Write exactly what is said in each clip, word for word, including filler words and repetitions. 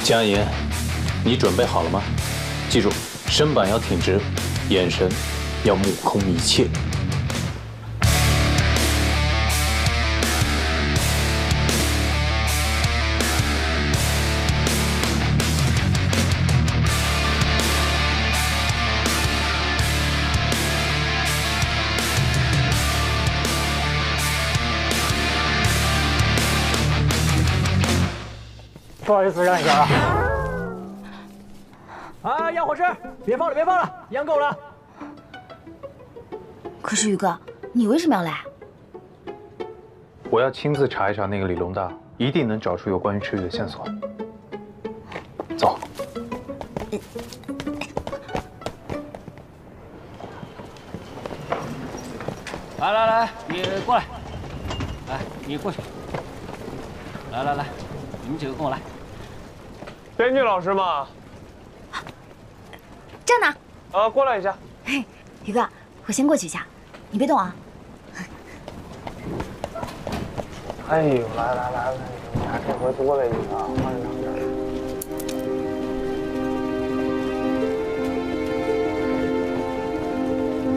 江岩，你准备好了吗？记住，身板要挺直，眼神要目空一切。 不好意思，让一下啊！啊，杨伙食，别放了，别放了，养够了。 可是宇哥，你为什么要来？ 我要亲自查一查那个李龙大，一定能找出有关于池宇的线索。走。 来来来，你过来，来，你过去。来来来，你们几个跟我来。 编剧老师吗？ 这儿呢。 啊，过来一下。 嘿，宇哥，我先过去一下，你别动啊。 哎呦，来来来来，你看这回多了一个，换两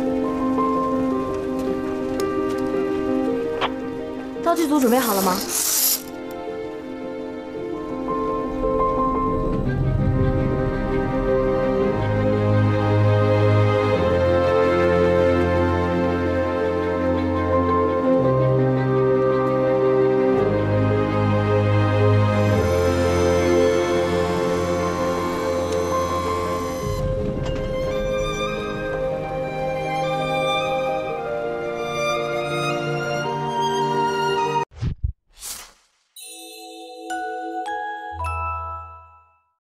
道具组准备好了吗？